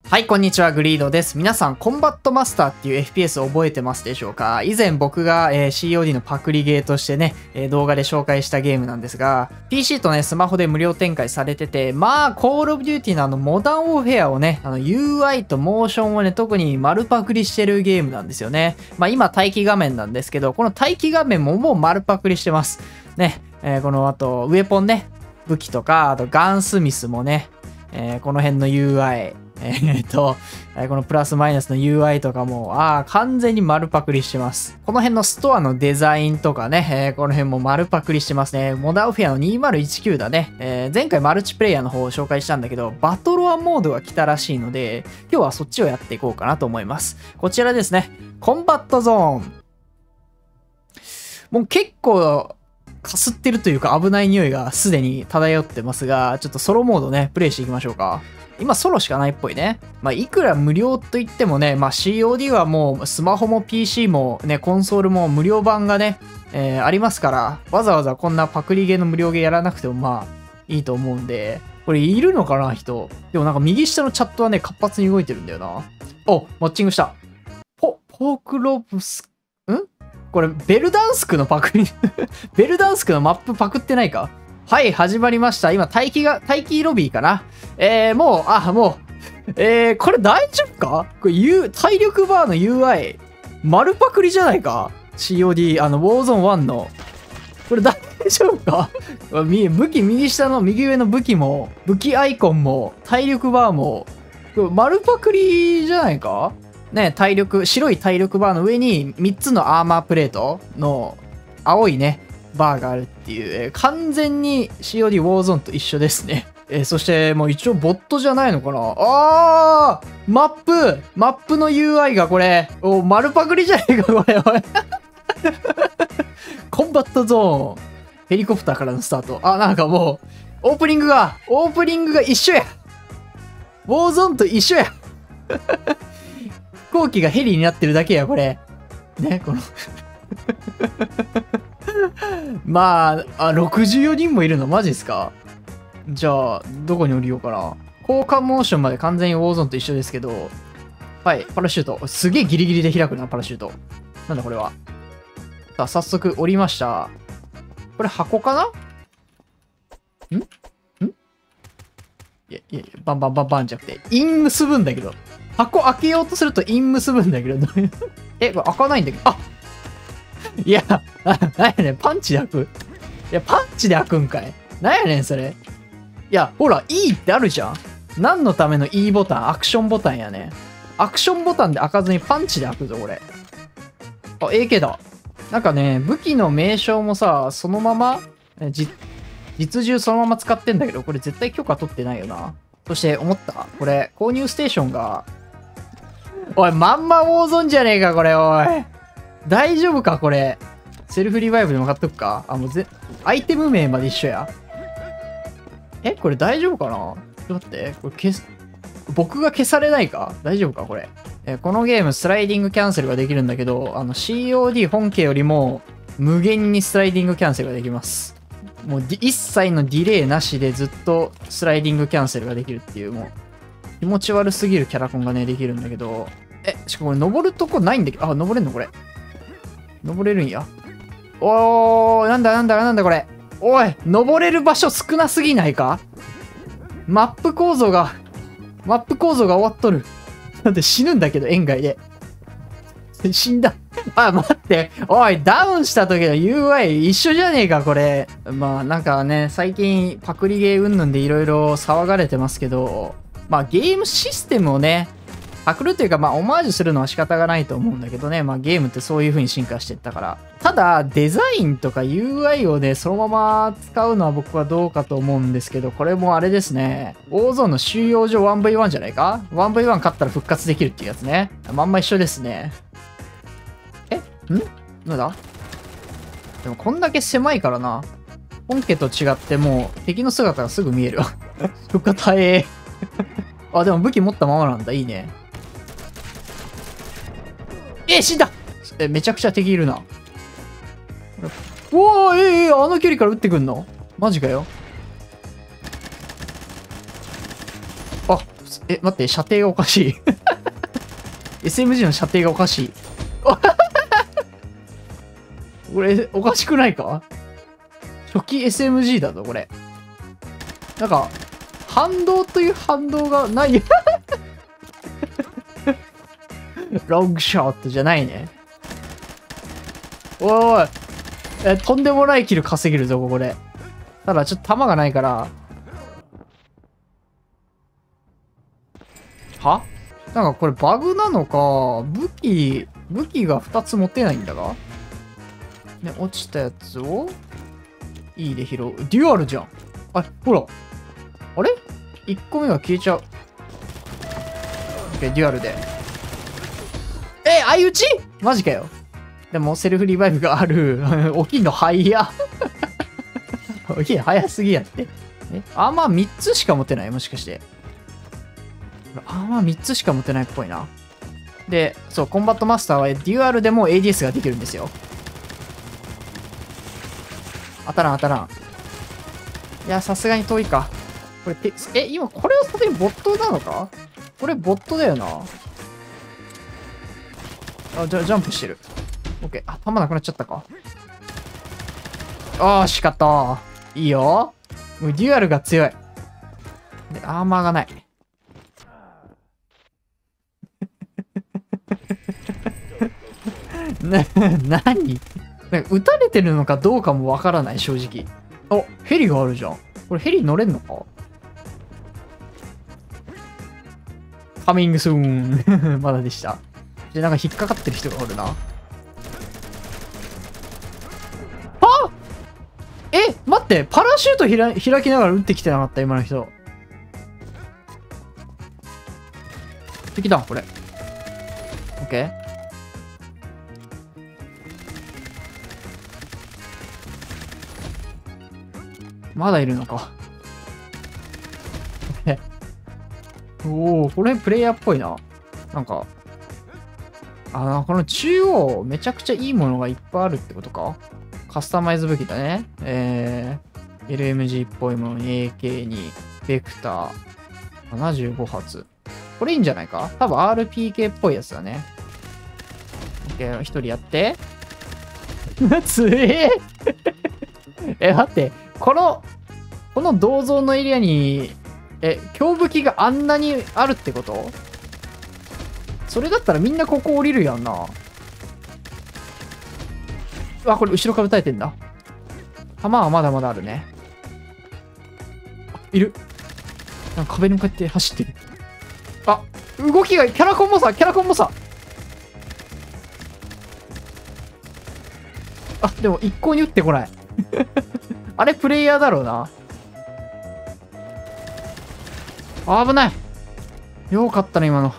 はい、こんにちは、グリードです。皆さん、コンバットマスターっていう FPS 覚えてますでしょうか？以前僕が、COD のパクリゲーとしてね、動画で紹介したゲームなんですが、PC とね、スマホで無料展開されてて、まあ、コールオブデューティーのモダンウォーフェアをね、UI とモーションをね、特に丸パクリしてるゲームなんですよね。まあ、今、待機画面なんですけど、この待機画面ももう丸パクリしてます。ね、この後、ウェポンね、武器とか、あとガンスミスもね、この辺の UI、このプラスマイナスの UI とかも、完全に丸パクリしてます。この辺のストアのデザインとかね、この辺も丸パクリしてますね。モダンフェアの2019だね。前回マルチプレイヤーの方を紹介したんだけど、バトロワモードが来たらしいので、今日はそっちをやっていこうかなと思います。こちらですね。コンバットゾーン。もう結構、かすってるというか危ない匂いがすでに漂ってますが、ちょっとソロモードね、プレイしていきましょうか。今ソロしかないっぽいね。まあ、いくら無料と言ってもね、まあ、COD はもうスマホも PC もね、コンソールも無料版がね、ありますから、わざわざこんなパクリゲーの無料ゲーやらなくてもまあ、いいと思うんで、これいるのかな、人。でもなんか右下のチャットはね、活発に動いてるんだよな。お、マッチングした。ポークロブス、これ、ベルダンスクのパクリベルダンスクのマップパクってないか？はい、始まりました。今、待機ロビーかな？もう、これ大丈夫か？これ、体力バーの UI、丸パクリじゃないか？ COD、ウォーゾーン1の。これ大丈夫か？武器、右下の右上の武器も、武器アイコンも、体力バーも、これ丸パクリじゃないか？ね、白い体力バーの上に3つのアーマープレートの青いね、バーがあるっていう、完全に COD ウォーゾーンと一緒ですね。そしてもう一応ボットじゃないのかな？マップの UI がこれ、丸パクリじゃねえか、これ、おい。コンバットゾーン。ヘリコプターからのスタート。なんかもう、オープニングが一緒や。ウォーゾーンと一緒や。飛行機がヘリになってるだけや、これ。ね、このまあ、64人もいるのマジっすか？じゃあ、どこに降りようかな。交換モーションまで完全にウォーゾーンと一緒ですけど。はい、パラシュート。すげえギリギリで開くな、パラシュート。なんだこれは。さあ、早速降りました。これ箱かな？いや、バンバンバンバンじゃなくて、イン結ぶんだけど。箱開けようとするとイン結ぶんだけど。これ開かないんだけど。いや、なんやねん、パンチで開く？いや、パンチで開くんかい。なんやねん、それ。いや、ほら、E ってあるじゃん。何のための E ボタン？アクションボタンやね。アクションボタンで開かずにパンチで開くぞ、これ。AK だ。なんかね、武器の名称もさ、そのまま、実銃そのまま使ってんだけど、これ絶対許可取ってないよな。そして思った。これ、購入ステーションが、おい、まんまウォーゾンじゃねえか、これ、おい。大丈夫か、これ。セルフリバイブでも買っとくか？アイテム名まで一緒や。これ大丈夫かな？ちょっと待って。これ僕が消されないか？大丈夫か、これ。このゲーム、スライディングキャンセルができるんだけど、COD 本家よりも、無限にスライディングキャンセルができます。もう、一切のディレイなしでずっとスライディングキャンセルができるっていう、もう、気持ち悪すぎるキャラコンがね、できるんだけど、しかもこれ登るとこないんだけど、登れんのこれ。登れるんや。なんだこれ。おい、登れる場所少なすぎないか？マップ構造が終わっとる。なんで死ぬんだけど、園外で。死んだ。待って。おい、ダウンした時の UI 一緒じゃねえか、これ。まあ、なんかね、最近パクリゲー云々でいろいろ騒がれてますけど、まあ、ゲームシステムをね、パクるというか、まあ、オマージュするのは仕方がないと思うんだけどね。まあ、ゲームってそういう風に進化していったから。ただ、デザインとか UI をね、そのまま使うのは僕はどうかと思うんですけど、これもあれですね。ウォーゾーンの収容所 1v1 じゃないか？ 1v1 勝ったら復活できるっていうやつね。まんま一緒ですね。なんだ？でもこんだけ狭いからな。本家と違ってもう敵の姿がすぐ見えるわ。復活早え。でも武器持ったままなんだ。いいね。死んだ！めちゃくちゃ敵いるな。おー、あの距離から撃ってくんの？マジかよ。普待って、射程がおかしい。SMG の射程がおかしい。これ、おかしくないか？初期 SMG だぞ、これ。なんか、反動という反動がない。ロングショットじゃないね。おいおい。とんでもないキル稼げるぞ、ここで。ただ、ちょっと弾がないから。は？なんかこれバグなのか、武器が2つ持てないんだが。ね、落ちたやつを、いいで拾う。デュアルじゃん。あ、ほら。あれ？ 1 個目が消えちゃう。デュアルで。相打ち？マジかよ。でも、セルフリバイブがある。起きんの早っ。起きんの早すぎやって。アーマー3つしか持てない？もしかして。アーマー3つしか持てないっぽいな。で、そう、コンバットマスターはデュアルでも ADS ができるんですよ。当たらん当たらん。いや、さすがに遠いか。これ、今これはさすがにボットなのか？これボットだよな。ジャンプしてる。オッケー。あ、弾なくなっちゃったか。しかった。いいよ。もうデュアルが強い。で、アーマーがない。何？なんか撃たれてるのかどうかもわからない、正直。あ、ヘリがあるじゃん。これヘリ乗れんのか？カミングスーン。まだでした。で、なんか引っかかってる人がおるな。あ！待って、パラシュート開きながら撃ってきてなかった、今の人。敵だ、これ。オッケー。まだいるのか。おお、これプレイヤーっぽいな。なんか、この中央、めちゃくちゃいいものがいっぱいあるってことか。カスタマイズ武器だね。LMG っぽいものに AK に、ベクター、75発。これいいんじゃないか？多分 RPK っぽいやつだね。OK、一人やって。つえ待って、この銅像のエリアに、強武器があんなにあるってこと？それだったらみんなここ降りるやんな。うわ、これ後ろから撃たれてんだ。弾はまだまだあるね。いる。なんか壁に向かって走ってる。あ、動きがキャラコンボさ。あ、でも一向に撃ってこない。あれプレイヤーだろうな。危ない。よかったね、今の。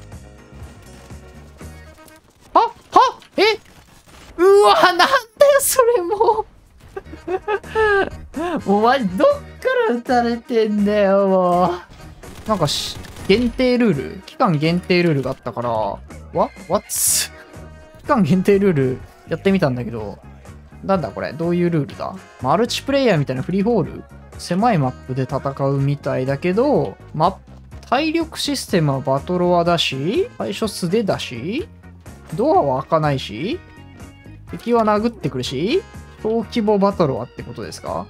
うわ、なんだよ、それもう。もうマジ、どっから撃たれてんだよ、もう。なんか限定ルール？期間限定ルールがあったから、期間限定ルールやってみたんだけど、なんだこれ？どういうルールだ？マルチプレイヤーみたいなフリーホール？狭いマップで戦うみたいだけど、体力システムはバトロワだし、最初素手だし、ドアは開かないし、敵は殴ってくるし、小規模バトロワってことですか？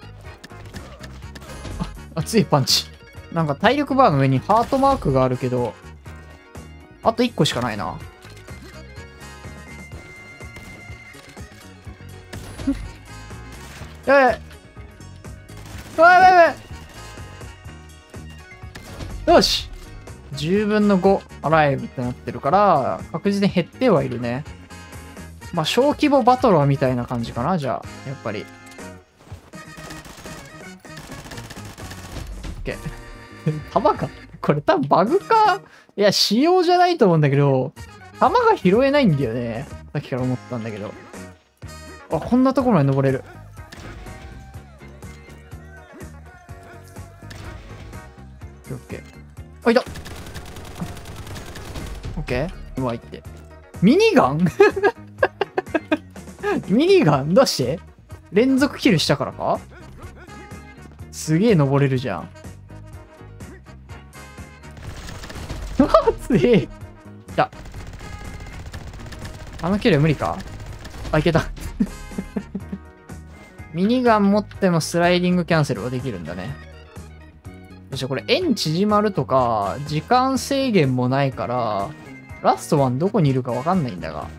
熱いパンチ。なんか体力バーの上にハートマークがあるけど、あと1個しかないな。やばい。よし !10 分の5アライブってなってるから、確実に減ってはいるね。まあ、小規模バトラーみたいな感じかな、じゃあ、やっぱり。OK。弾かこれ多分バグか？いや、仕様じゃないと思うんだけど、弾が拾えないんだよね。さっきから思ったんだけど。あ、こんなところまで登れる。OK。あ、いた！ OK。うまいって。ミニガンミニガンどうして連続キルしたからか？すげえ登れるじゃん。 いた。あの距離は無理か？あ、いけた。ミニガン持ってもスライディングキャンセルはできるんだね。よし、これ円縮まるとか、時間制限もないから、ラストワンどこにいるかわかんないんだが。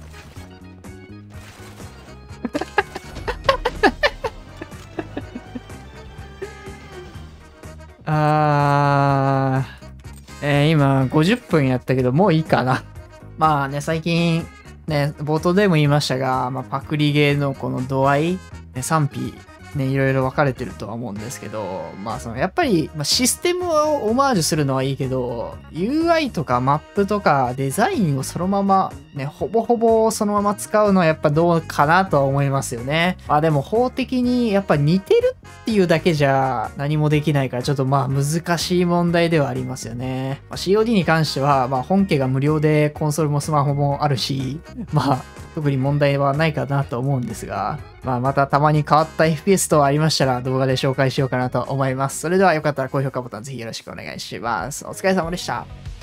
今50分やったけど、もういいかな。まあね、最近、ね、冒頭でも言いましたが、まあ、パクリゲーのこの度合い、ね、賛否、ね、いろいろ分かれてるとは思うんですけど、まあ、やっぱり、まあ、システムをオマージュするのはいいけど、UI とかマップとかデザインをそのまま、ね、ほぼほぼそのまま使うのはやっぱどうかなとは思いますよね。まあでも法的にやっぱ似てるっていうだけじゃ何もできないからちょっとまあ難しい問題ではありますよね。まあ、COD に関しては、まあ本家が無料でコンソールもスマホもあるし、まあ特に問題はないかなと思うんですが、まあまたたまに変わった FPS 等ありましたら動画で紹介しようかなと思います。それではよかったら高評価ボタンぜひよろしくお願いします。お疲れ様でした。